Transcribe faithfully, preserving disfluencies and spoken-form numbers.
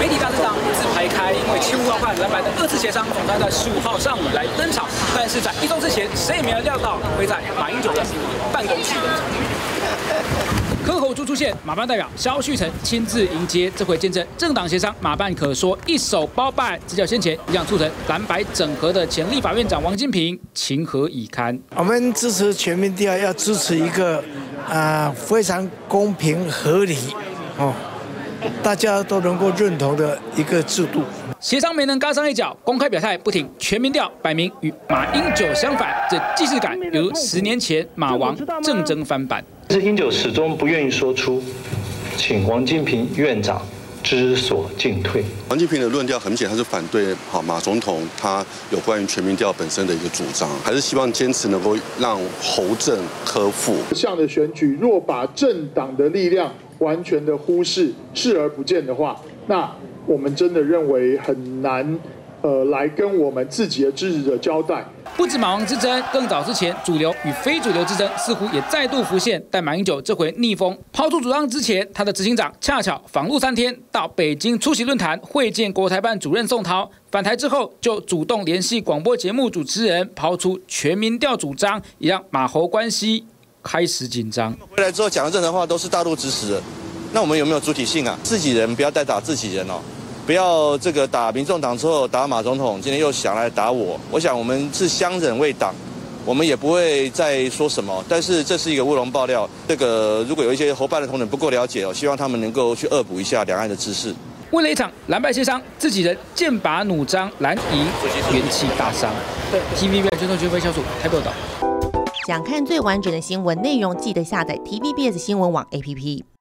媒体大阵仗自排开，因为七五号换蓝白的二次协商总算在十五号上午来登场，但是在一周之前，谁也没有料到会在马英九的办公室登场。柯口猪出现，马办代表萧旭成亲自迎接，这回见证政党协商，马办可说一手包办。只较先前一样促成蓝白整合的前立法院长王金平情何以堪？ 我们支持全民调，要支持一个啊、呃、非常公平合理哦，大家都能够认同的一个制度。 协商没能嘎上一脚，公开表态不挺全民调，摆明与马英九相反，这既视感犹如十年前马王政争翻版。 是英九始终不愿意说出，请王金平院长知所进退。 王金平的论调很明显，他是反对好马总统他有关于全民调本身的一个主张，还是希望坚持能够让侯正科复。 这样的选举，若把政党的力量完全的忽视、视而不见的话，那我们真的认为很难，呃，来跟我们自己的支持者交代。 不止马王之争，更早之前主流与非主流之争似乎也再度浮现。但马英九这回逆风抛出主张之前，他的执行长恰巧访陆三天，到北京出席论坛，会见国台办主任宋涛。返台之后，就主动联系广播节目主持人，抛出全民调主张，也让马侯关系开始紧张。 回来之后讲的任何话都是大陆支持的，那我们有没有主体性啊？自己人不要再打自己人哦。不要这个打民众党之后打马总统，今天又想来打我。我想我们是相忍为党，我们也不会再说什么。但是这是一个乌龙爆料，这个如果有一些侯办的同仁不够了解哦，希望他们能够去恶补一下两岸的知识。 为了一场蓝白协商，自己人剑拔弩张，蓝营元气大伤。T V B S 军动军飞小组台报道。 想看最完整的新闻内容，记得下载 T V B S 新闻网 A P P。